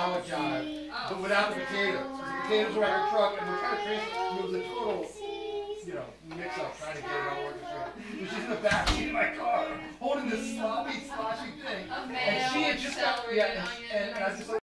salad jive, but without the potatoes. The potatoes are at her truck, and we're trying to trace it. It was a total, mix up trying to get it all working straight. So she's in the back seat of my car, holding this sloppy, sloshy thing, and she had just got, and I was just like.